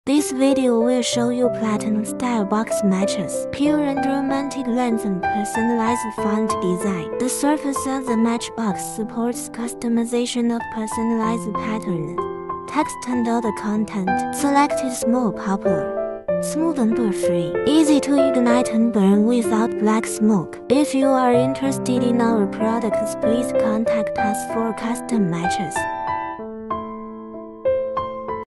This video will show you platinum style box matches, pure and romantic length and personalized font design. The surface of the matchbox supports customization of personalized patterns, text and other content. Selected small popular. Smooth and burr-free. Easy to ignite and burn without black smoke. If you are interested in our products, please contact us for custom matches.